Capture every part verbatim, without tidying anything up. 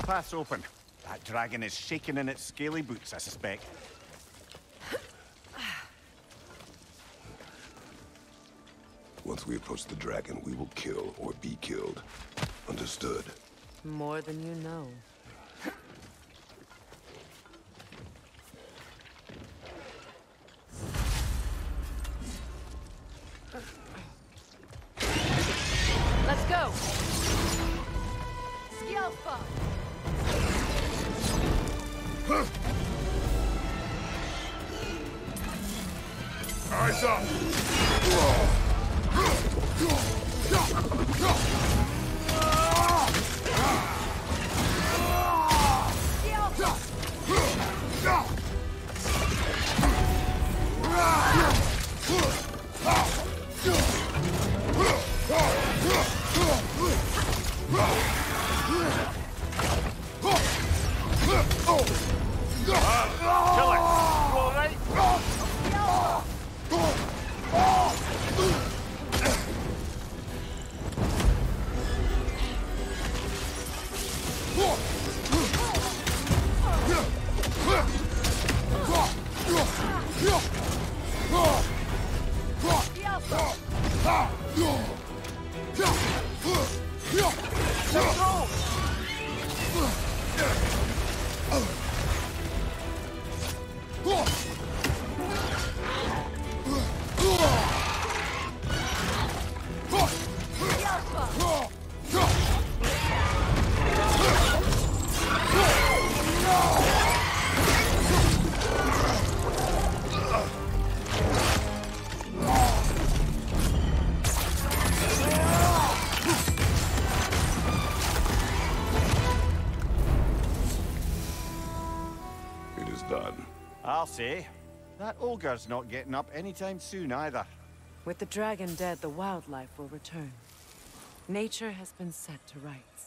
path's open. That dragon is shaking in its scaly boots, I suspect. Once we approach the dragon, we will kill or be killed. Understood? More than you know. Let's go! Skjelfa! Eyes up! Done. I'll say. That ogre's not getting up anytime soon either. With the dragon dead, the wildlife will return. Nature has been set to rights.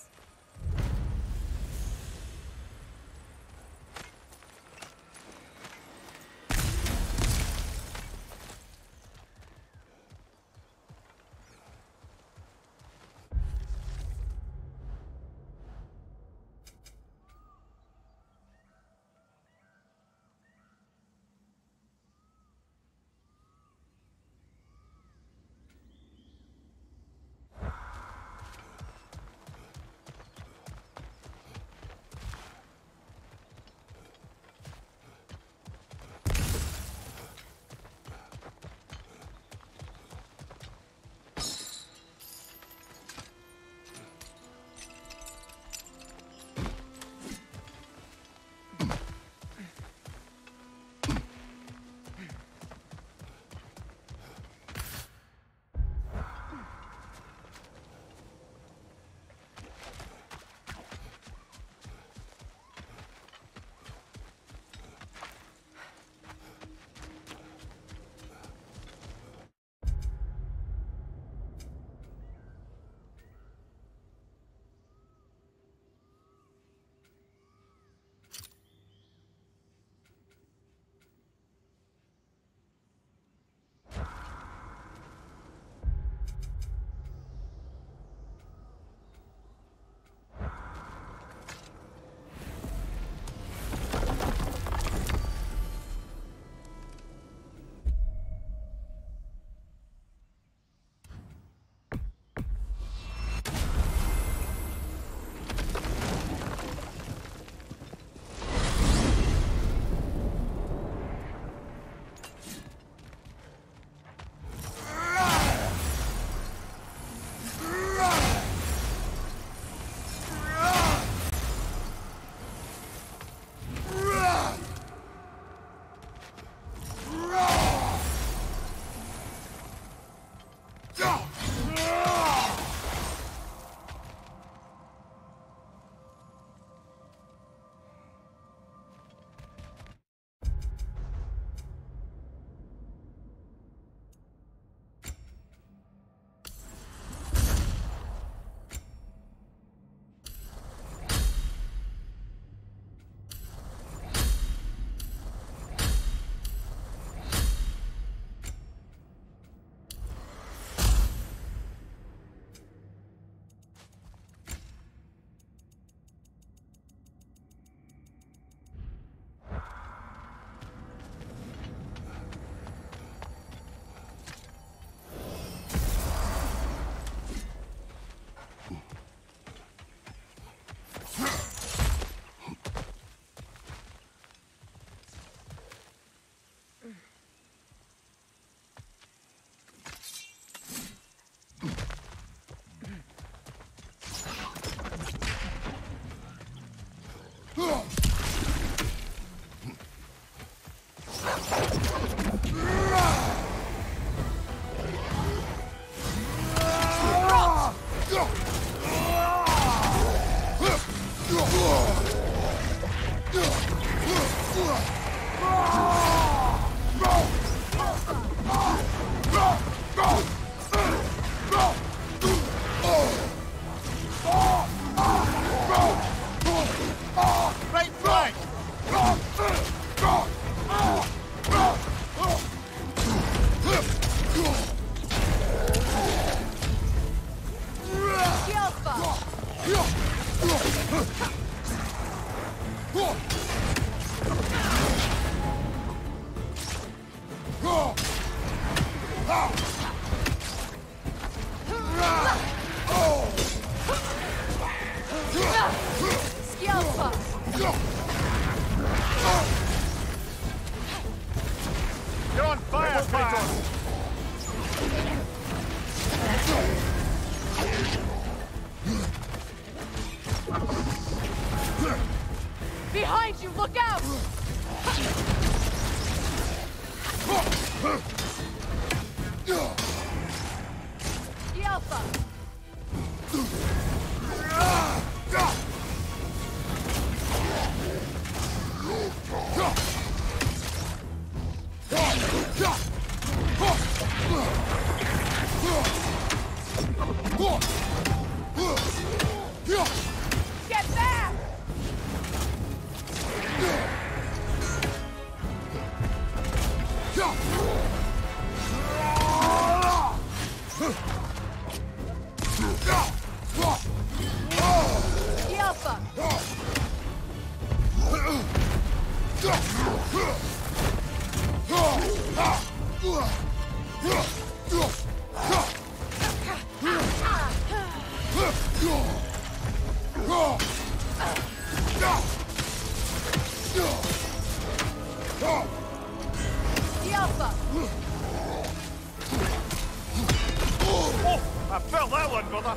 Scialpa! You're on fire, Kratos! Behind you, look out! Scialpa! Get back! Scialpa! Scialpa! Oh, I felt that one, brother!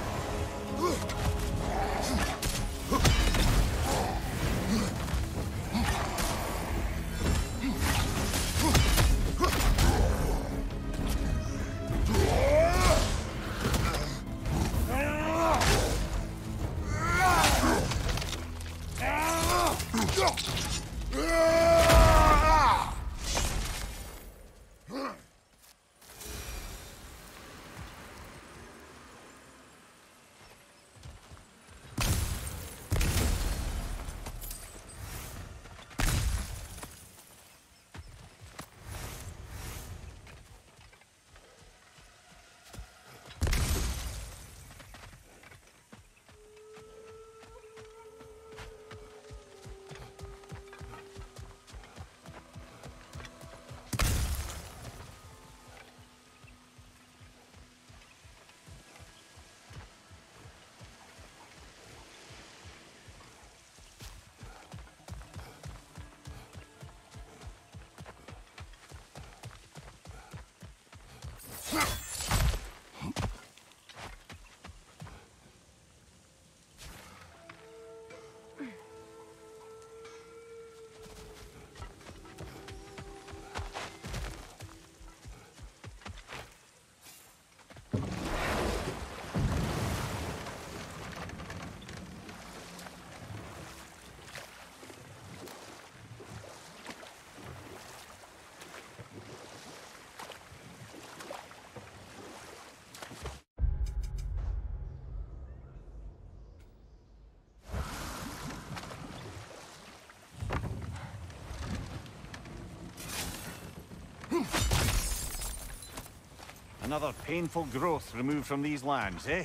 Another painful growth removed from these lands, eh?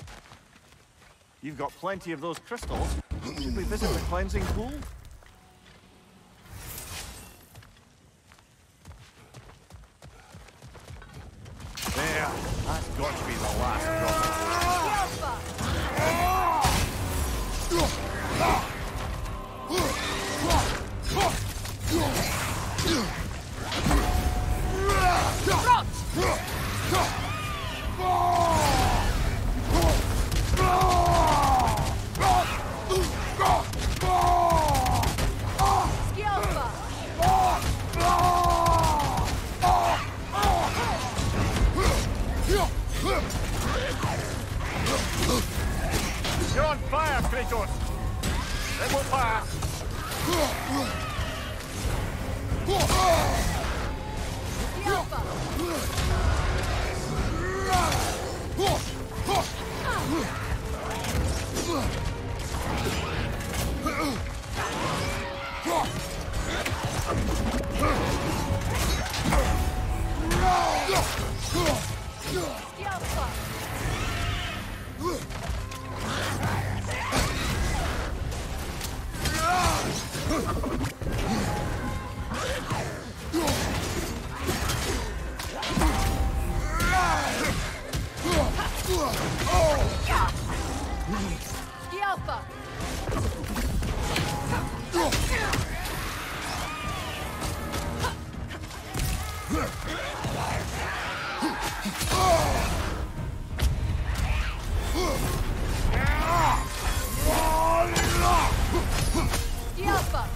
You've got plenty of those crystals. Should we visit the cleansing pool? There, that's got to be the last drop of water. You're on fire, Kratos! It will pass! Yelpa!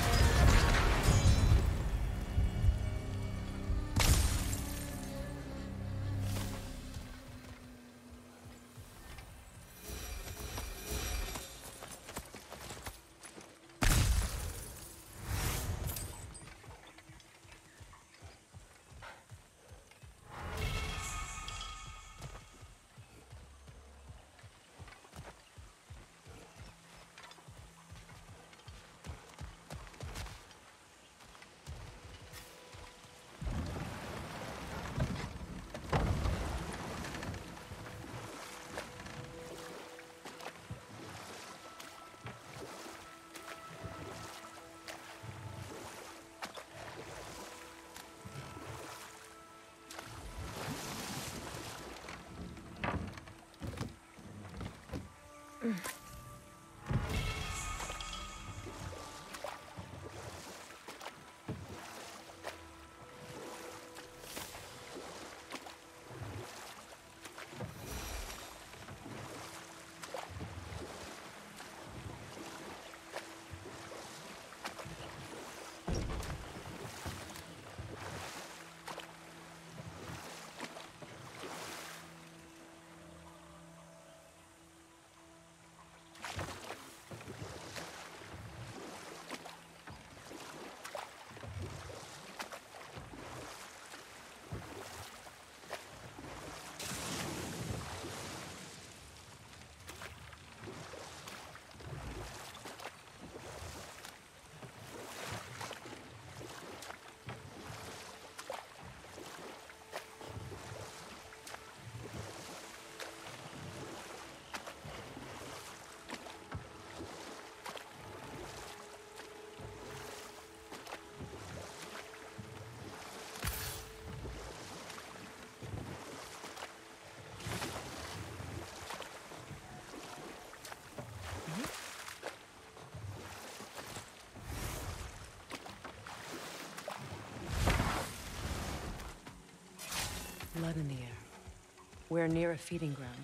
Blood in the air. We're near a feeding ground.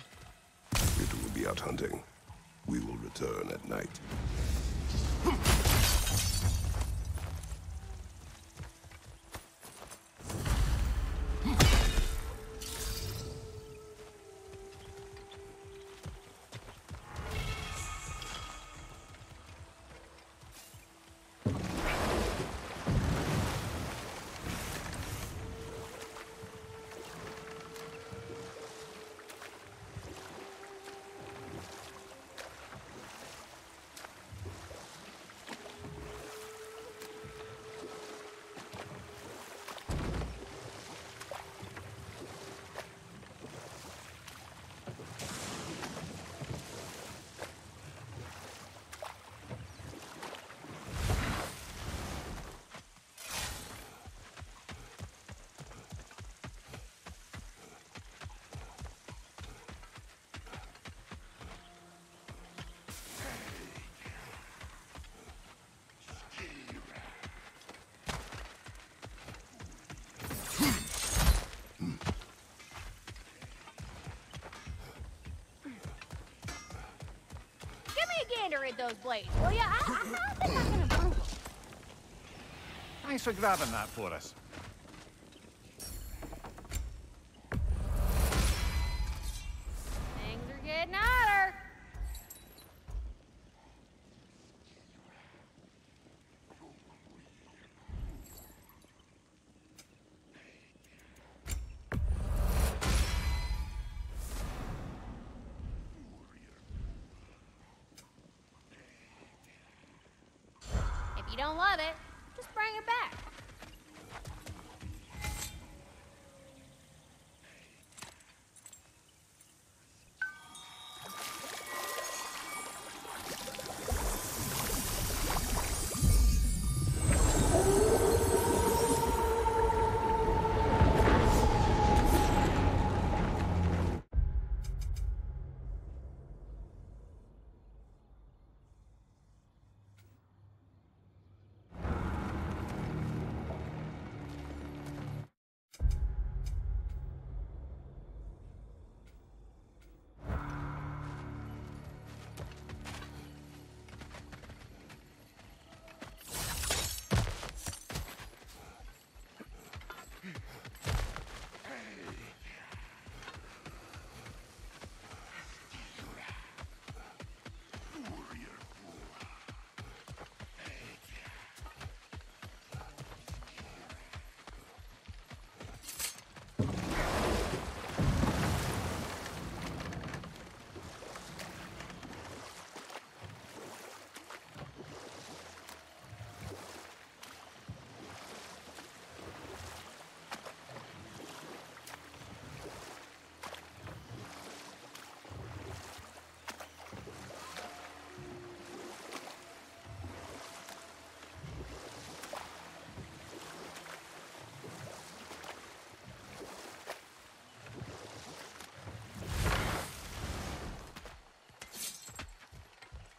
It will be out hunting. We will return at night. Gander at those blades, will ya? I, I don't think I'm gonna bungle. Thanks for grabbing that for us. Things are getting hotter. If you don't love it, just bring it back.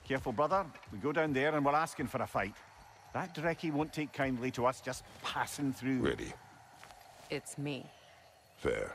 Careful, brother. We go down there and we're asking for a fight. That Drekkie won't take kindly to us just passing through. Ready. It's me. Fair.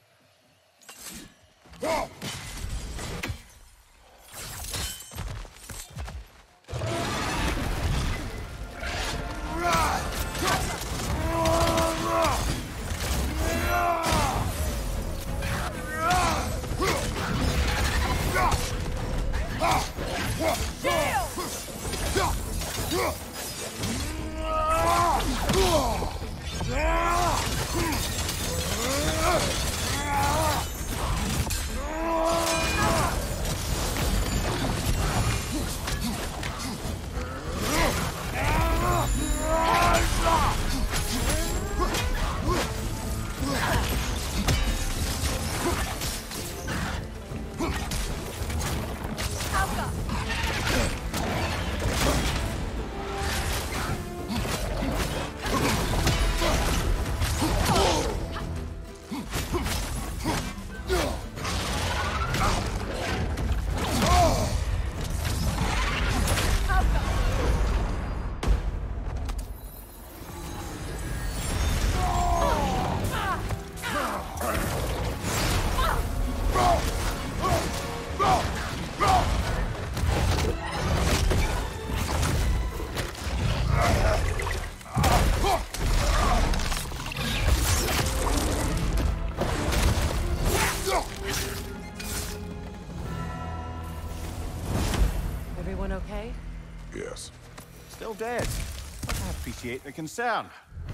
Everyone okay? Yes. Still dead. But I appreciate the concern.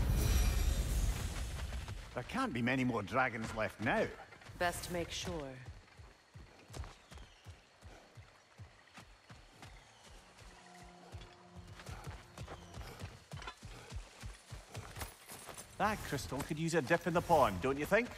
There can't be many more dragons left now. Best make sure. That crystal could use a dip in the pond, don't you think?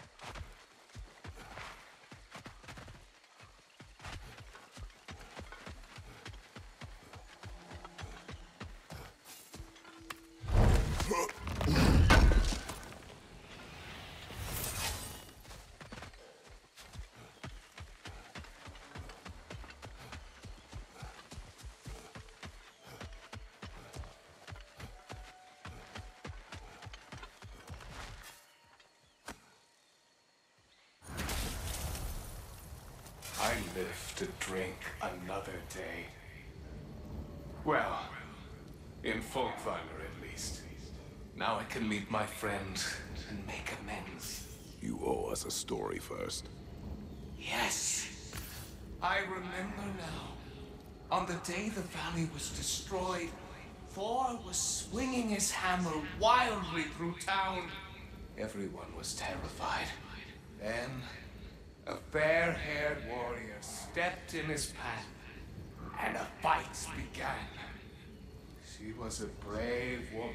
I live to drink another day. Well, in Folkvanger at least. Now I can meet my friends and make amends. You owe us a story first. Yes. I remember now. On the day the valley was destroyed, Thor was swinging his hammer wildly through town. Everyone was terrified. Then, a fair-haired warrior stepped in his path, and a fight began. She was a brave woman.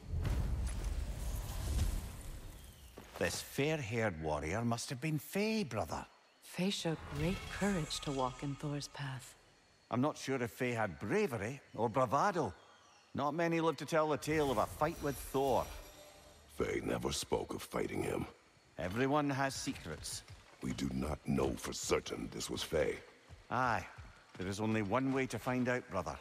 This fair-haired warrior must have been Faye, brother. Faye showed great courage to walk in Thor's path. I'm not sure if Faye had bravery or bravado. Not many live to tell the tale of a fight with Thor. Faye never spoke of fighting him. Everyone has secrets. We do not know for certain this was Faye. Aye. There is only one way to find out, brother.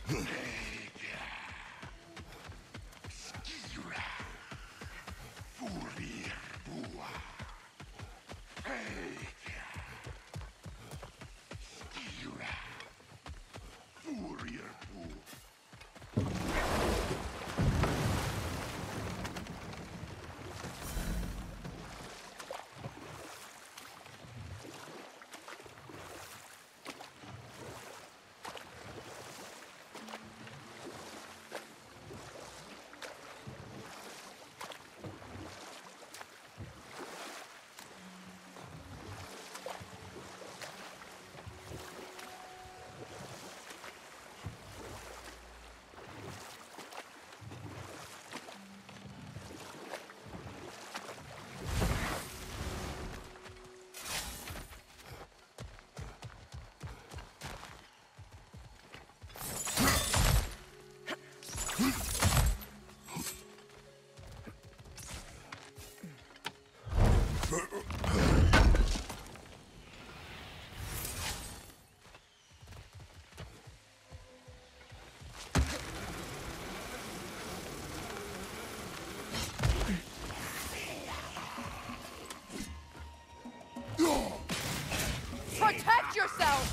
Protect yourself!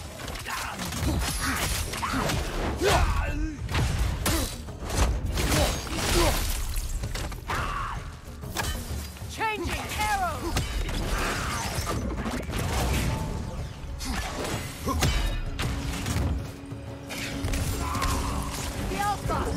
Changing arrows! The Alpha!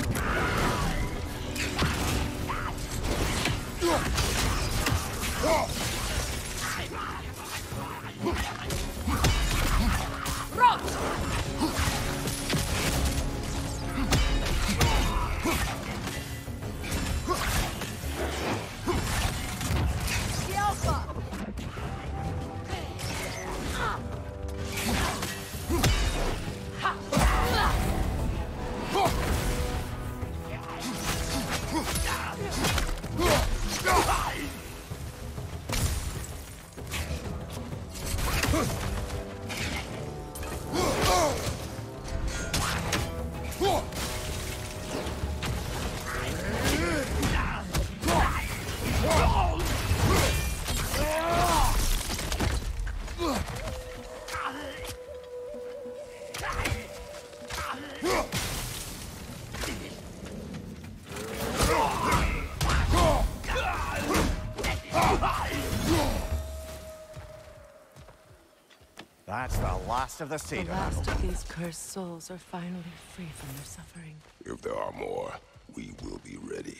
That's the last of the The Seder. last of these cursed souls are finally free from their suffering. If there are more, we will be ready.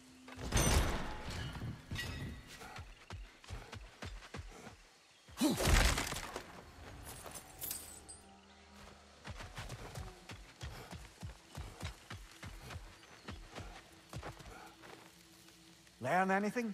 Learn anything?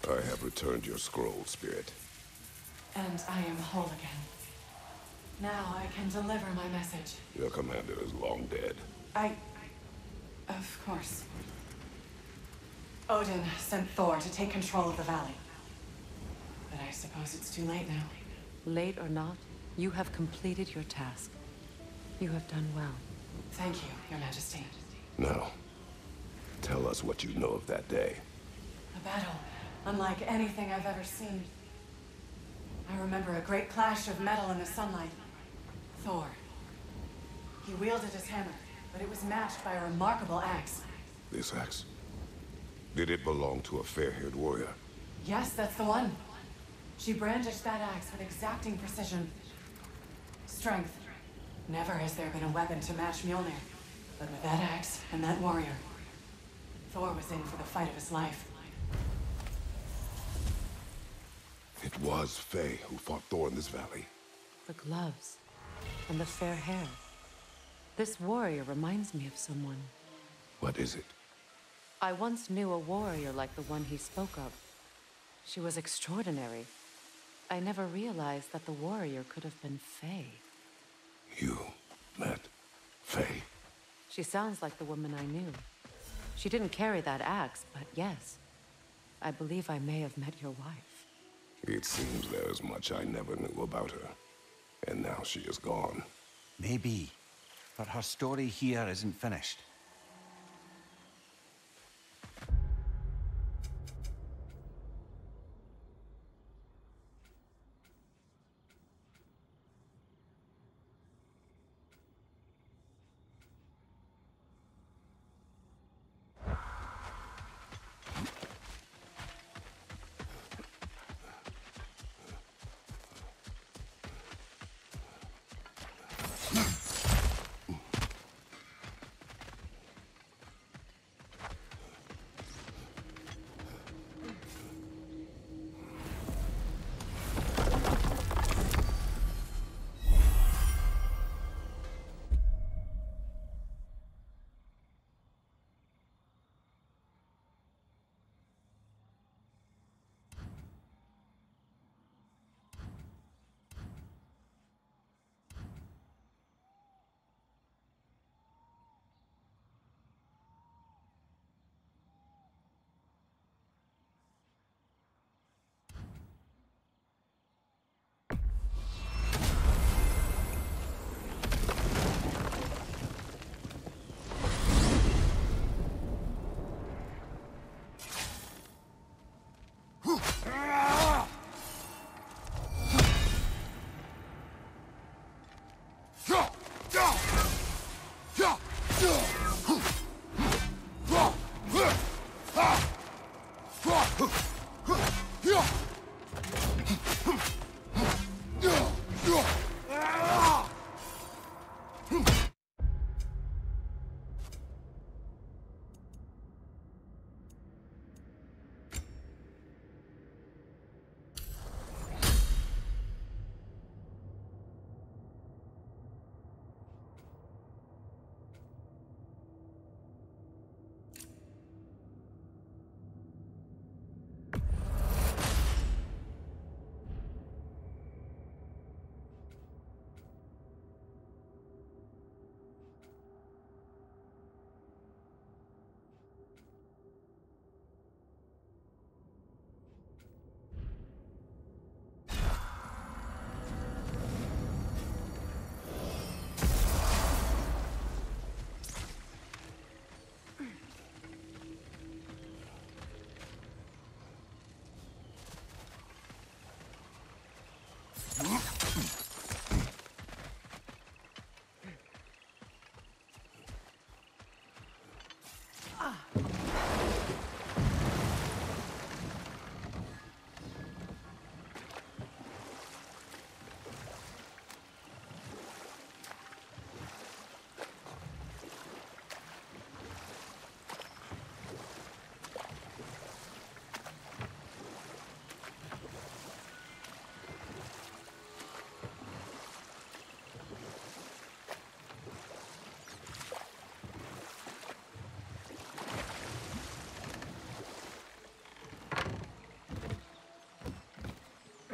I have returned your scroll, Spirit. And I am whole again. Now I can deliver my message. Your commander is long dead. I... Of course. Odin sent Thor to take control of the valley. But I suppose it's too late now. Late or not, you have completed your task. You have done well. Thank you, Your Majesty. Now, tell us what you know of that day. A battle unlike anything I've ever seen. I remember a great clash of metal in the sunlight. Thor. He wielded his hammer, but it was matched by a remarkable axe. This axe? Did it belong to a fair-haired warrior? Yes, that's the one. She brandished that axe with exacting precision. Strength. Never has there been a weapon to match Mjolnir. But with that axe and that warrior, Thor was in for the fight of his life. It was Faye who fought Thor in this valley. The gloves and the fair hair. This warrior reminds me of someone. What is it? I once knew a warrior like the one he spoke of. She was extraordinary. I never realized that the warrior could have been Faye. You met Faye? She sounds like the woman I knew. She didn't carry that axe, but yes. I believe I may have met your wife. It seems there is much I never knew about her. And now she is gone. Maybe. But her story here isn't finished.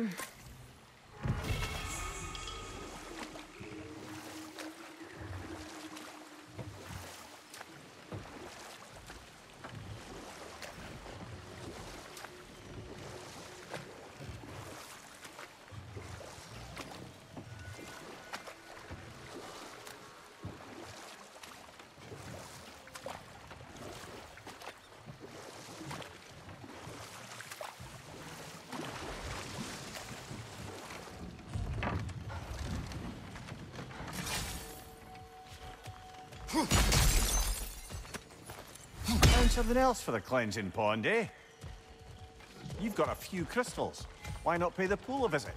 Found something else for the cleansing pond, eh? You've got a few crystals. Why not pay the pool a visit?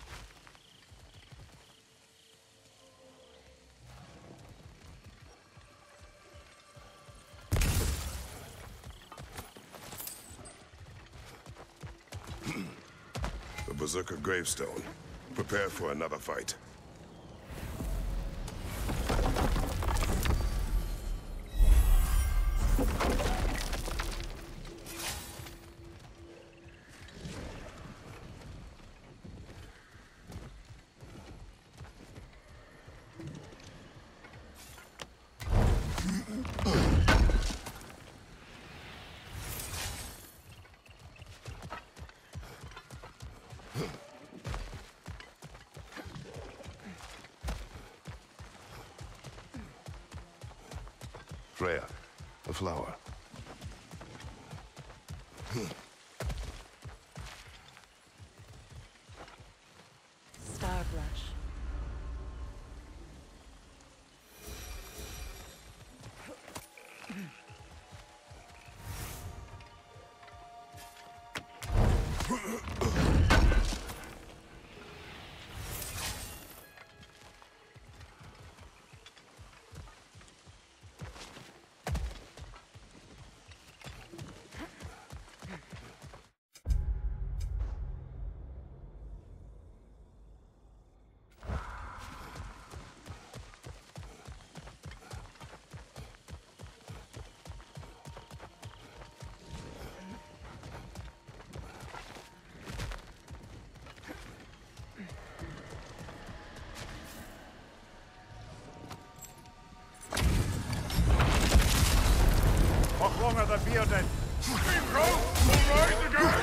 The Berserker gravestone. Prepare for another fight. Freya, a flower. Starbrush. Walk longer than bearded. Bro, all right again!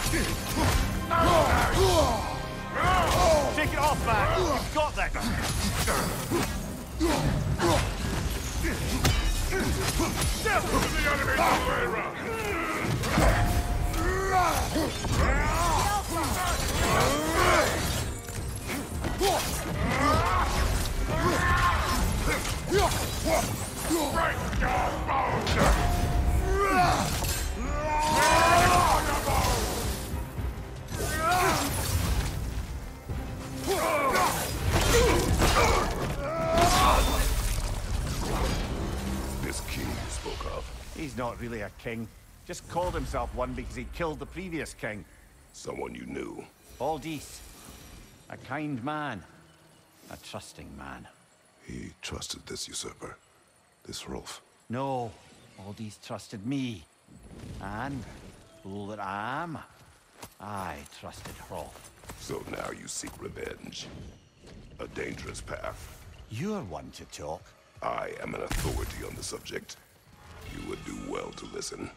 Take it off, man! You've got that! Step to the enemy's way around! Break your bones! This king you spoke of, He's not really a king. Just called himself one because he killed the previous king. someone you knew. Aldis. A kind man. A trusting man. He trusted this usurper, this Rolf. No, Aldis trusted me. And, fool that I am, I trusted Rolf. So now you seek revenge. A dangerous path. You're one to talk. I am an authority on the subject. You would do well to listen.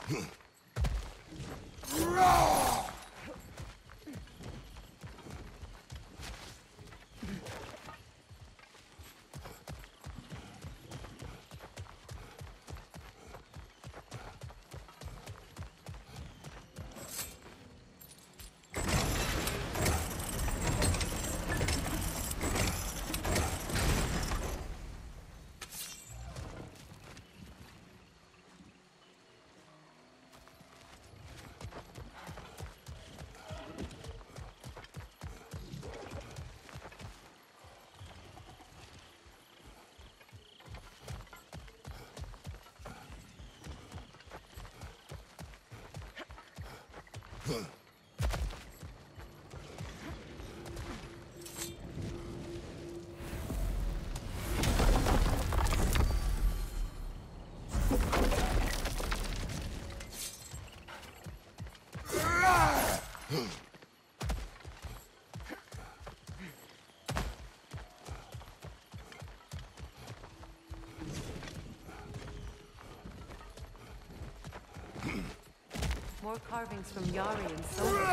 More carvings from Yari and Soma.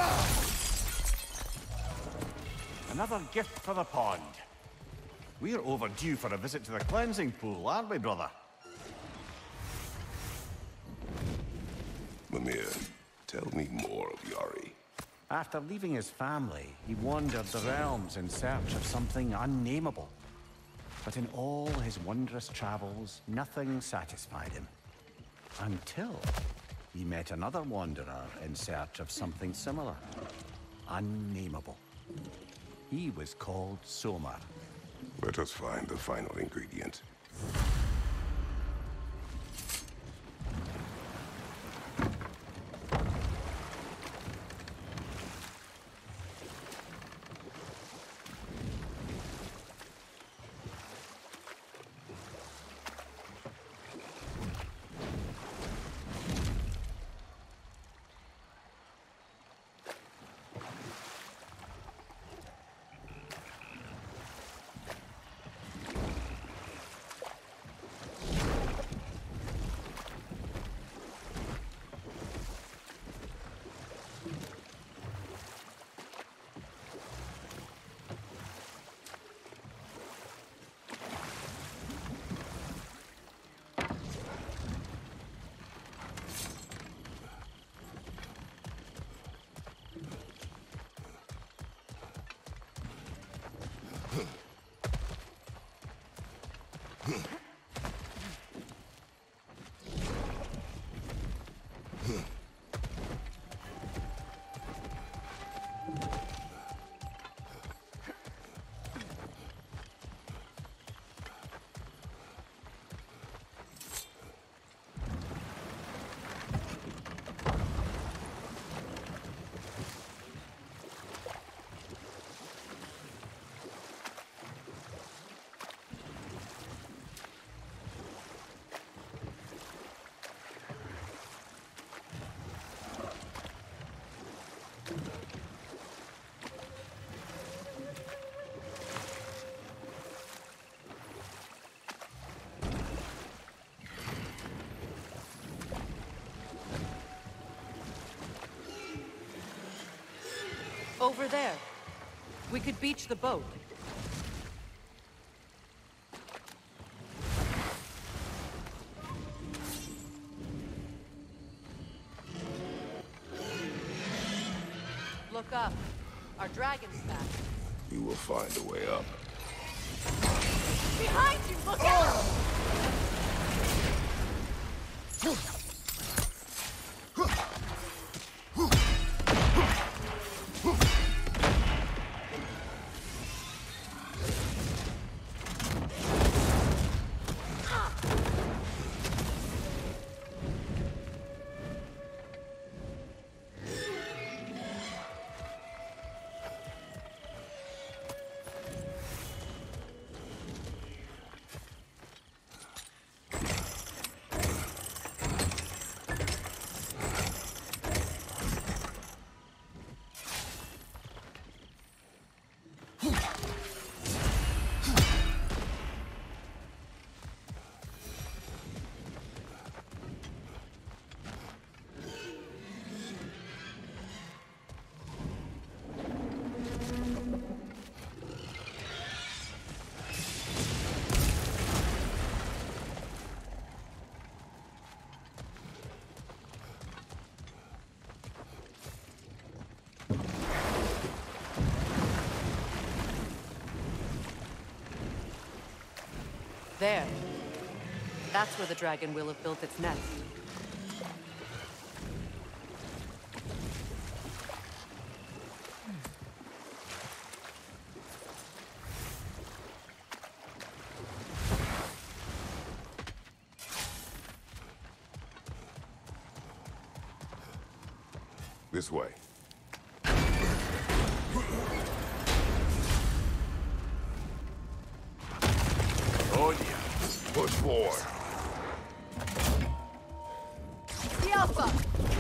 Another gift for the pond. We're overdue for a visit to the cleansing pool, aren't we, brother? Mimir, tell me more of Yari. After leaving his family, he wandered the realms in search of something unnameable. But in all his wondrous travels, nothing satisfied him. Until he met another wanderer in search of something similar. Unnameable. He was called Soma. Let us find the final ingredient. Over there. We could beach the boat. Look up. Our dragon's back. We will find a way up. Behind you! Look out! There. That's where the dragon will have built its nest. This way. Oh yeah. Push forward. The Alpha!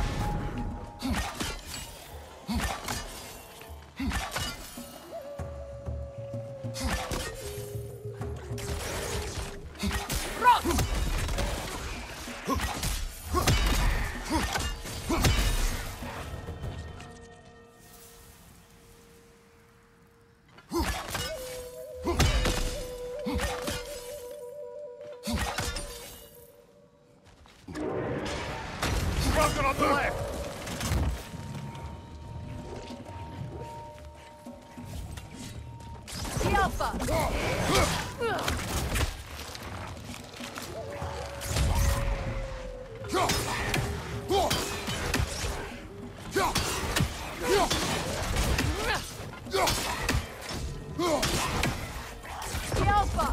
Rocket on the left. The Alpha! The Alpha!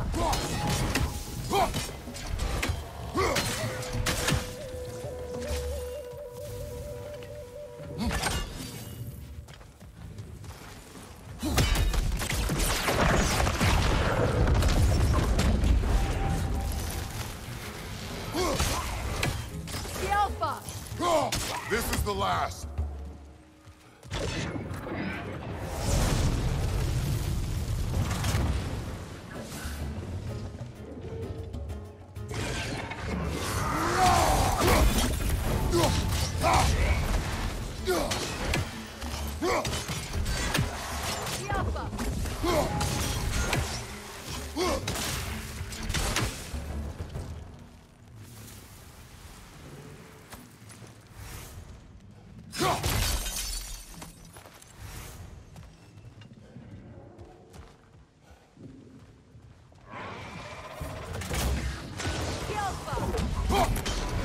The Alpha! This is the last. The Alpha! The Alpha!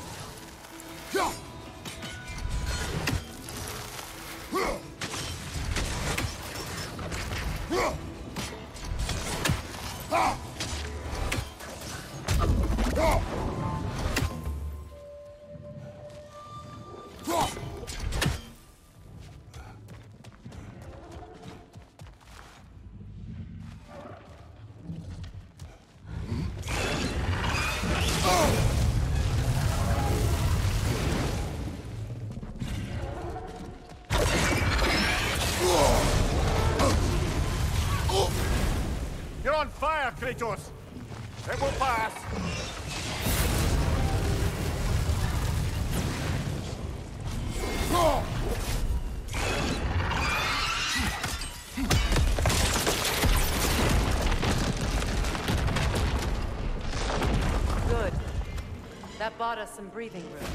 You're on fire, Kratos. It will pass. Good. That bought us some breathing room.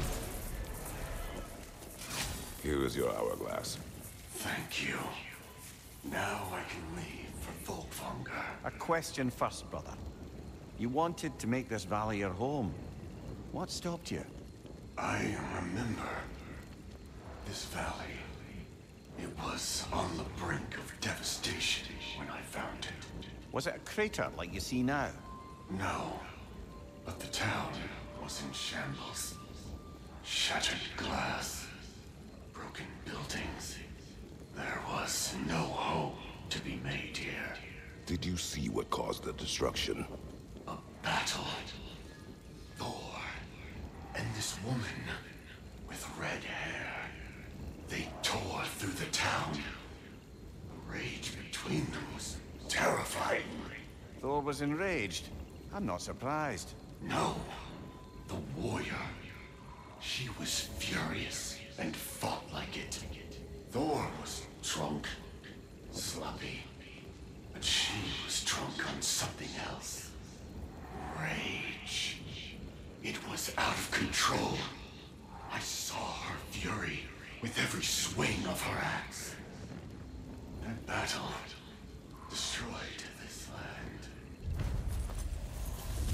Here is your hourglass. Thank you. Now I can leave for Volkvanger. A question first, brother. You wanted to make this valley your home. What stopped you? I remember this valley. It was on the brink of devastation when I found it. Was it a crater like you see now? No, but the town was in shambles. Shattered glass, broken buildings. There was no hope to be made here. Did you see what caused the destruction? A battle. Thor and this woman with red hair. They tore through the town. The rage between them was terrifying. Thor was enraged. I'm not surprised. No, the warrior. She was furious and fought like it. Thor was drunk, sloppy, but she was drunk on something else. Rage. It was out of control. I saw her fury with every swing of her axe. That battle destroyed this land.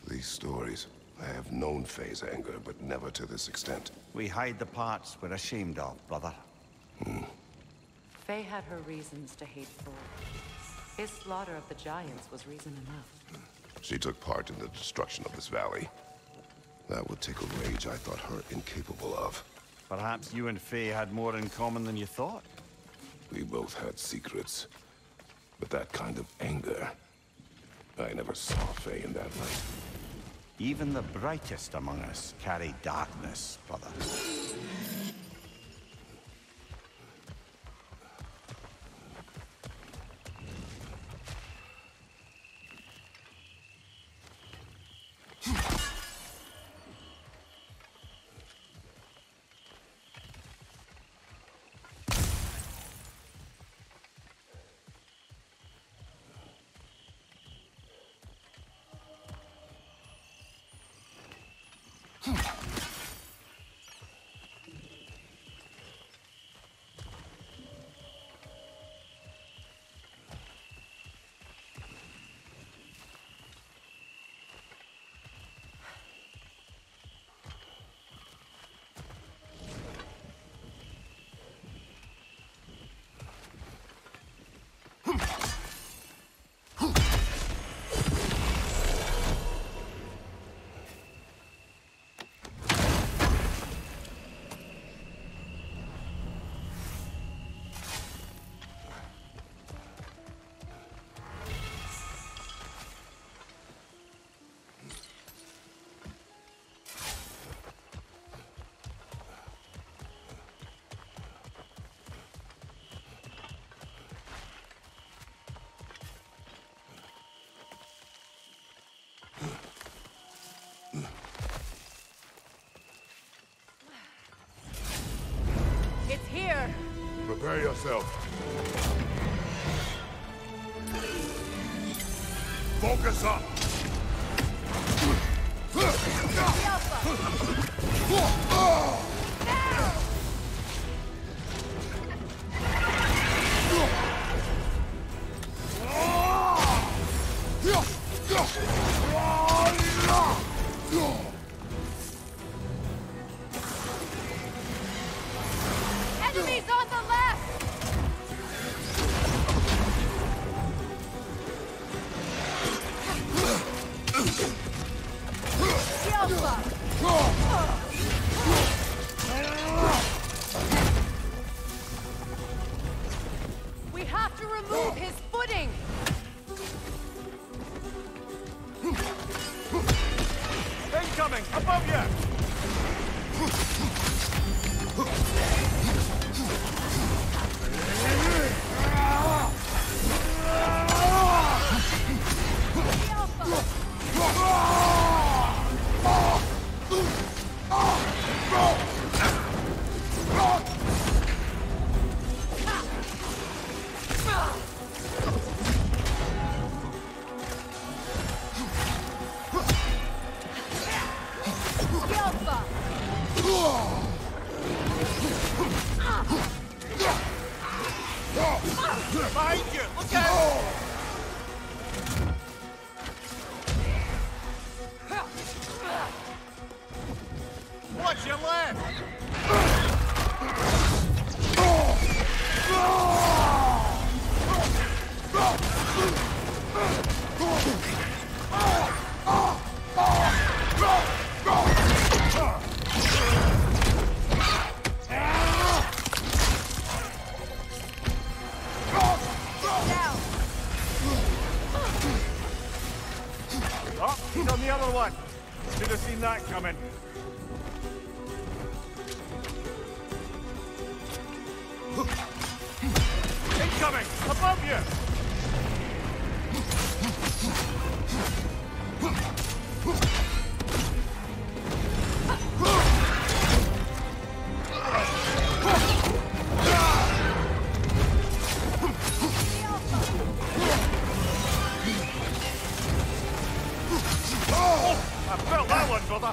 These stories. I have known Faye's anger, but never to this extent. We hide the parts we're ashamed of, brother. Hmm. Faye had her reasons to hate Thor. His slaughter of the Giants was reason enough. She took part in the destruction of this valley. That would take a rage I thought her incapable of. Perhaps you and Faye had more in common than you thought. We both had secrets. But that kind of anger... I never saw Faye in that light. Even the brightest among us carry darkness, brother. It's here! Prepare yourself. Focus up! Enemies on the left! We have to remove his footing! Incoming! Above you! Behind you! Look out! Watch your left! Oh, he's on the other one. Should have seen that coming. Incoming! Above you! I felt that one, brother.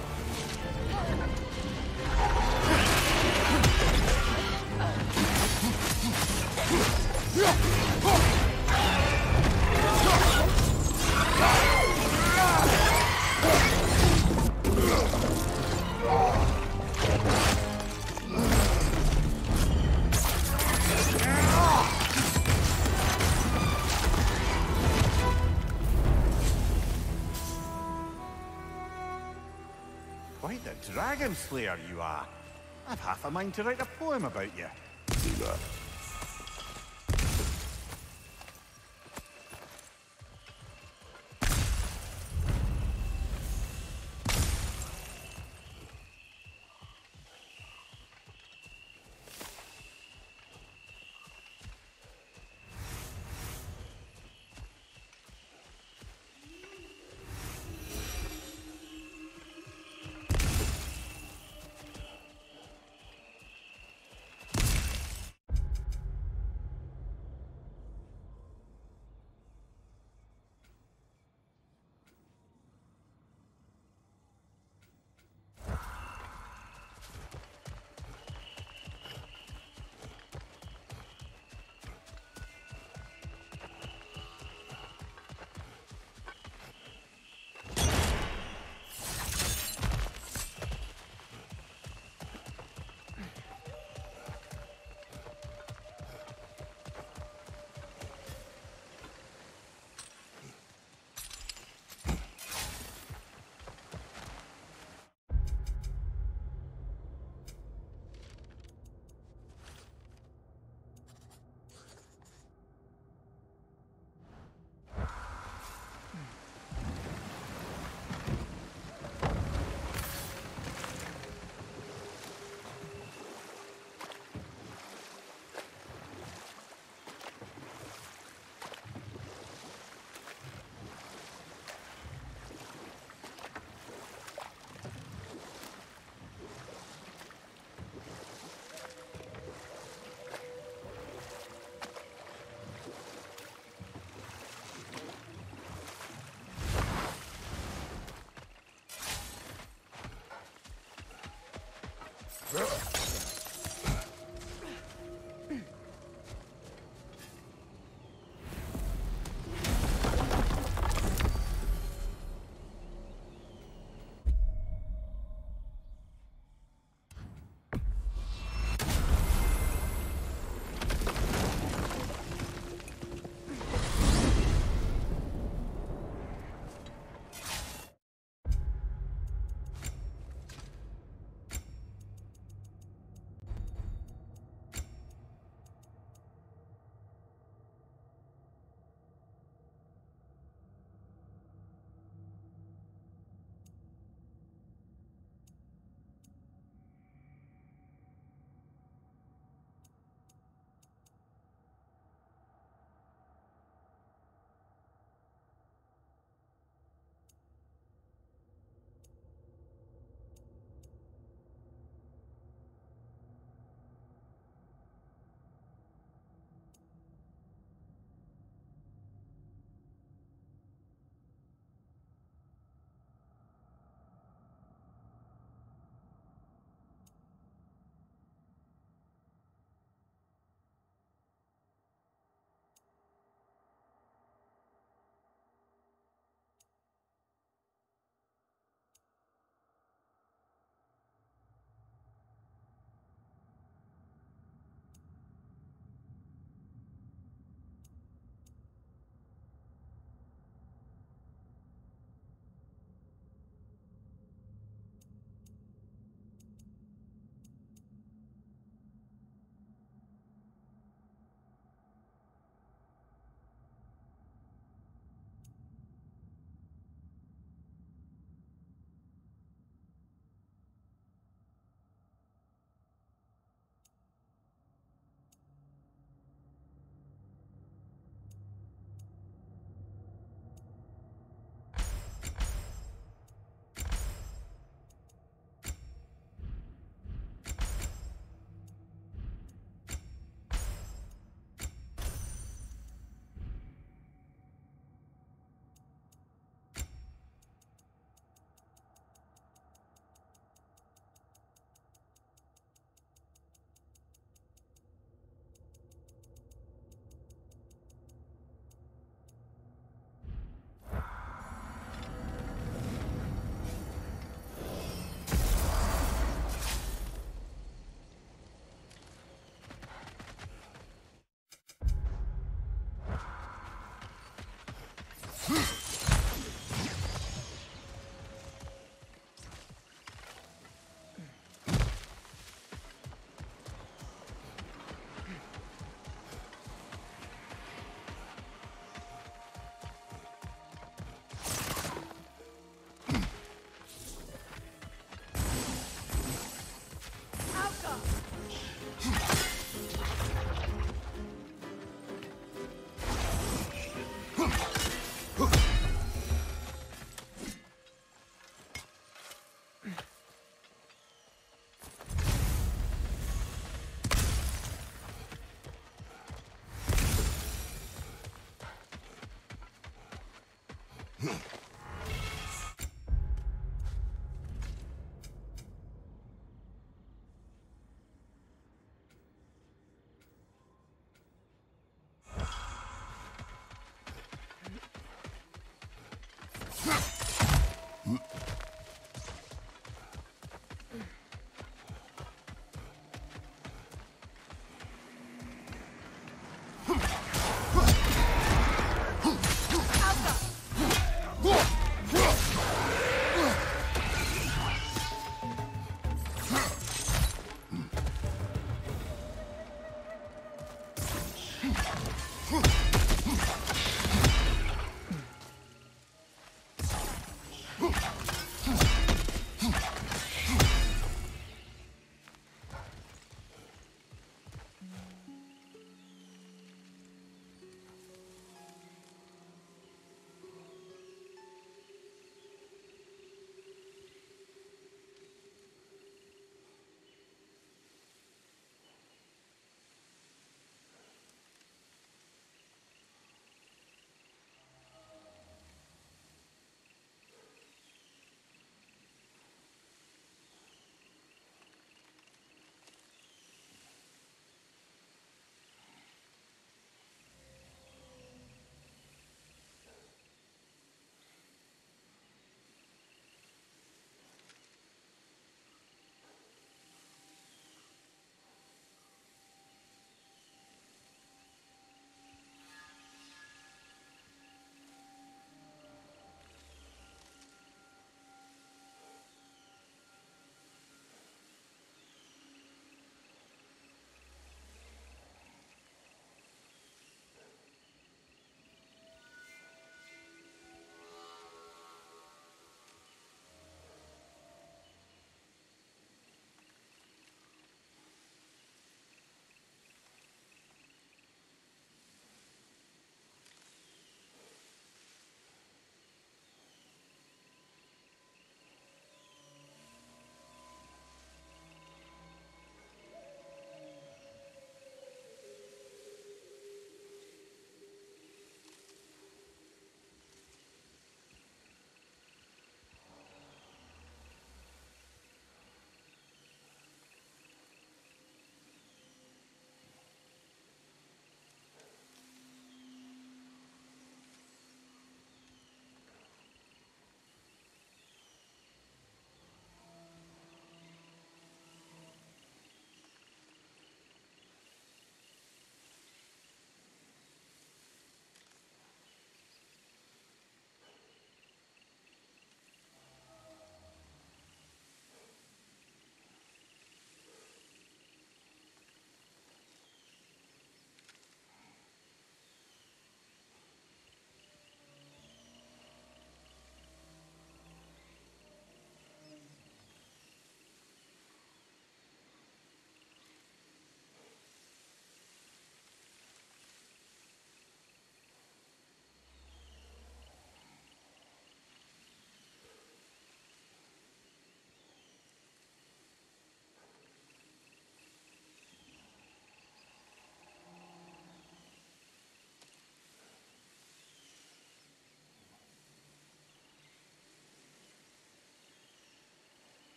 Quite the dragon slayer you are. I've half a mind to write a poem about you. Do that.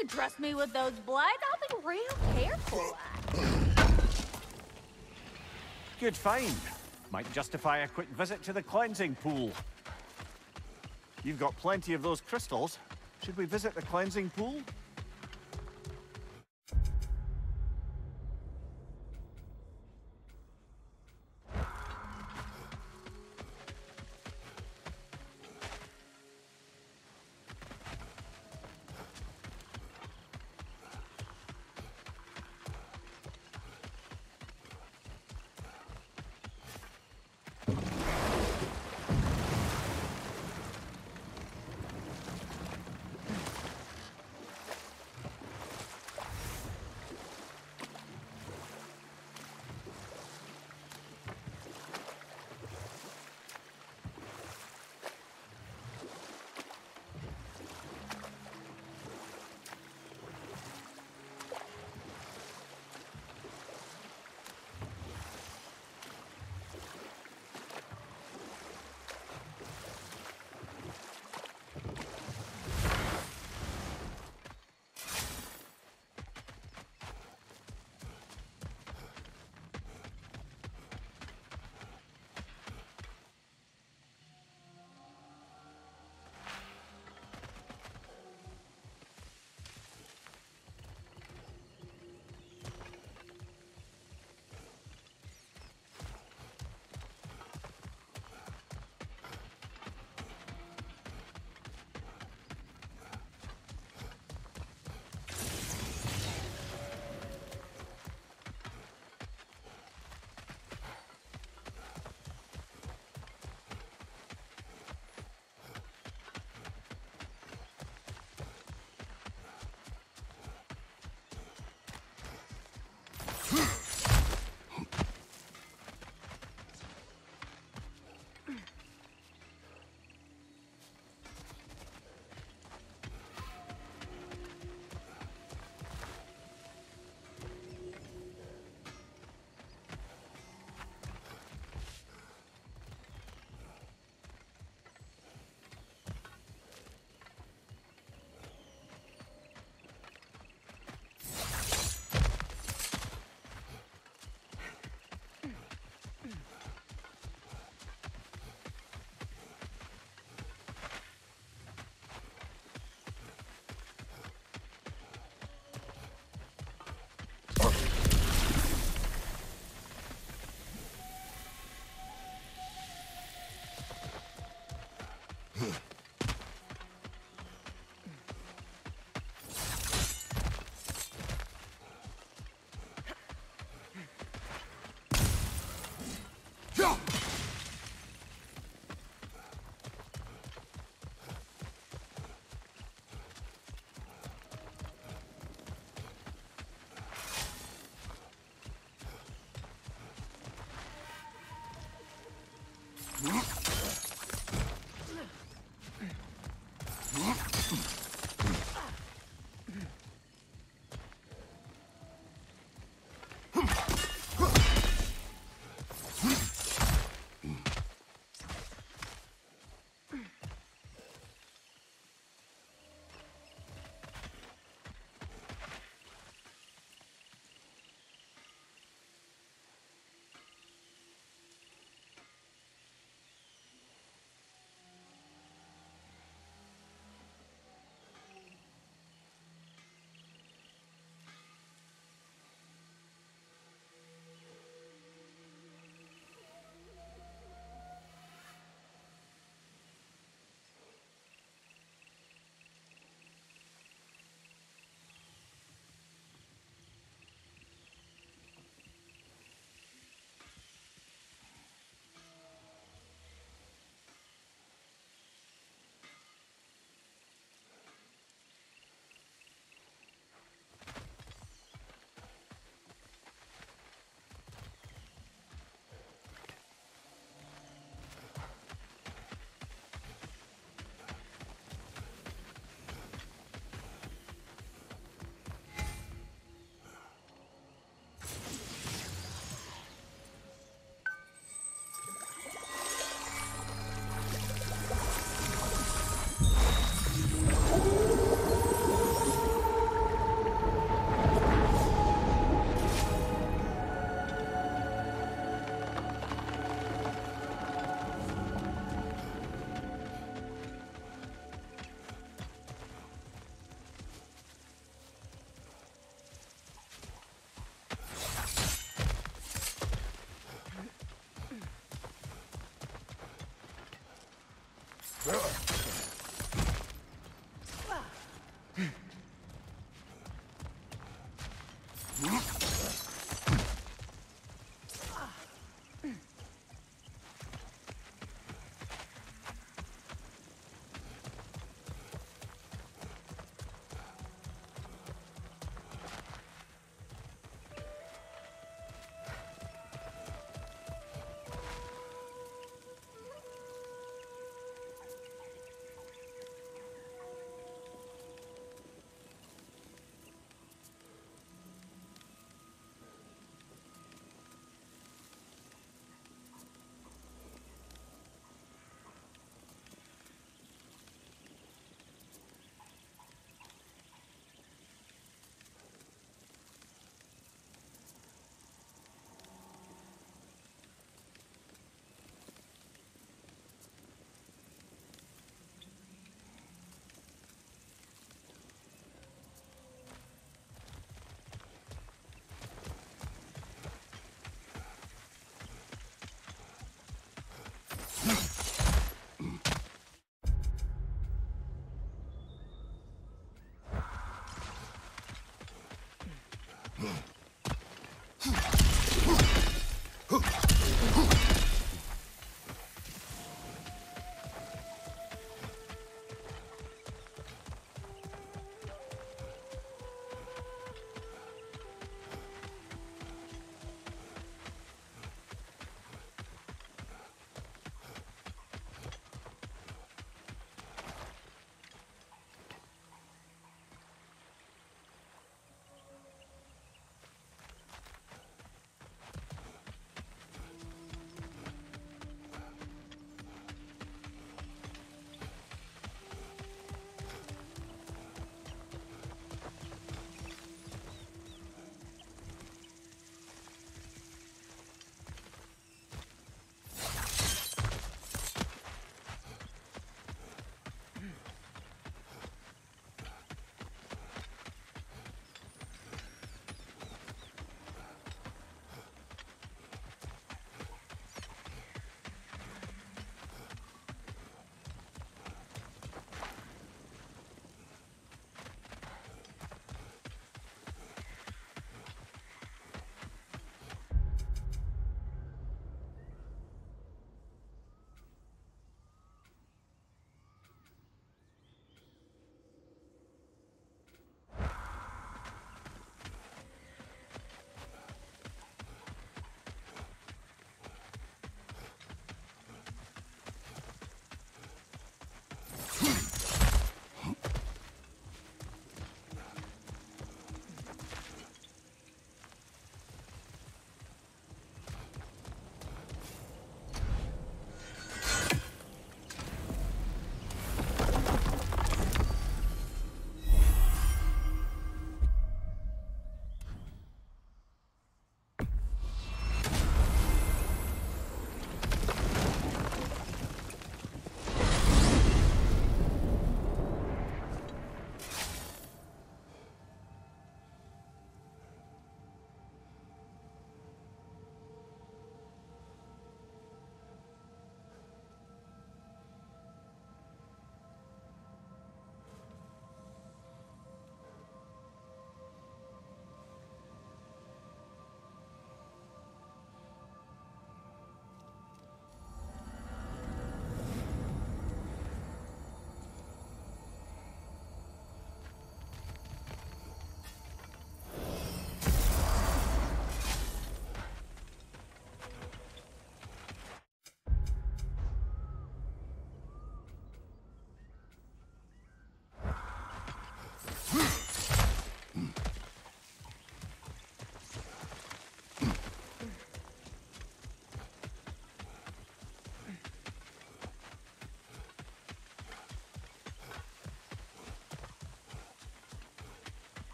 can trust me with those blades. I'll be real careful. Good find. Might justify a quick visit to the cleansing pool. You've got plenty of those crystals. Should we visit the cleansing pool?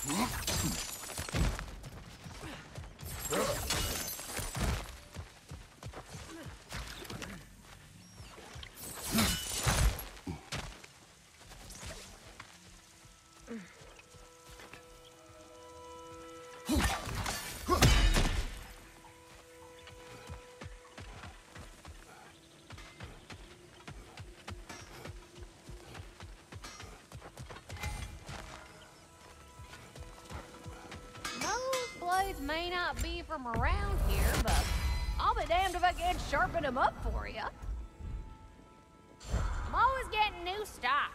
Blades may not be from around here, but I'll be damned if I can't sharpen them up for you. I'm always getting new stock.